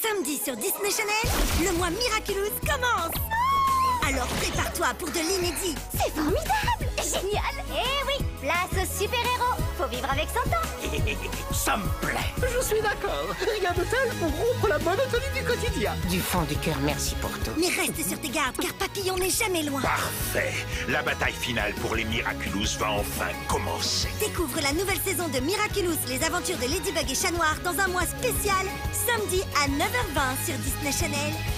Samedi sur Disney Channel, le mois Miraculous commence. Alors prépare-toi pour de l'inédit. C'est formidable! Génial! Eh oui, place aux super-héros. Faut vivre avec son temps. Ça me plaît. Je suis d'accord. Rien de tel pour rompre la monotonie du quotidien. Du fond du cœur, merci pour tout. Mais reste sur tes gardes car Papillon n'est jamais loin. Parfait. La bataille finale pour les Miraculous va enfin commencer. Découvre la nouvelle saison de Miraculous, les aventures de Ladybug et Chat Noir dans un mois spécial, samedi à 9h20 sur Disney Channel.